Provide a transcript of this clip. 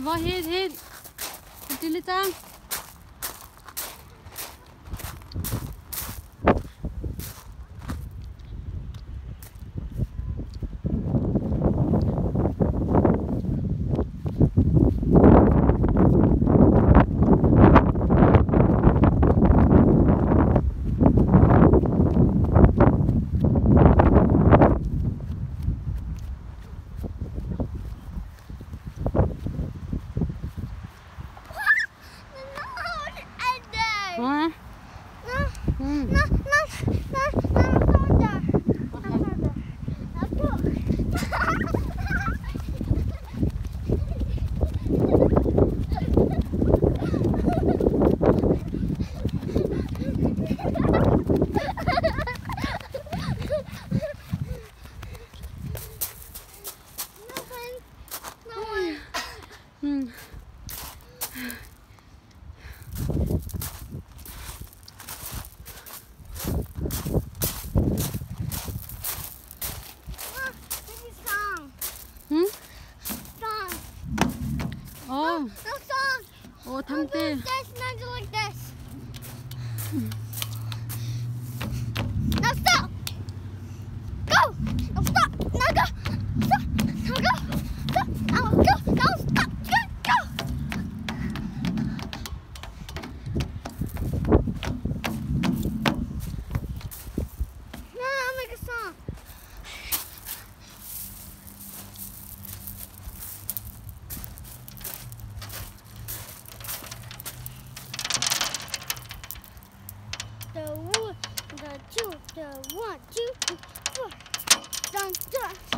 Voi hit. Continue Trang. Hả? Oh. No song. Oh, thằng tê. Not like this. Now stop. Go. Now stop. Now go. Stop. Now go. Stop. Now go. Now stop. Go. No, I'll make a song. The 1, the 2, the 1, 2, 3, 4. Dun, dun.